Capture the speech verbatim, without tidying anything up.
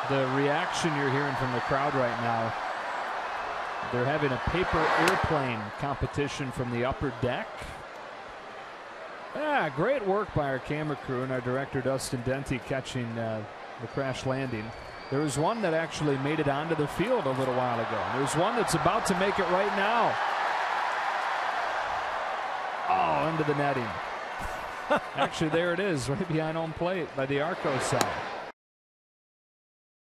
The reaction you're hearing from the crowd right now, they're having a paper airplane competition from the upper deck. Yeah, great work by our camera crew and our director Dustin Denty catching uh, the crash landing. There was one that actually made it onto the field a little while ago. There's one that's about to make it right now. Oh, into the netting. Actually, there it is, right behind home plate by the Arco side.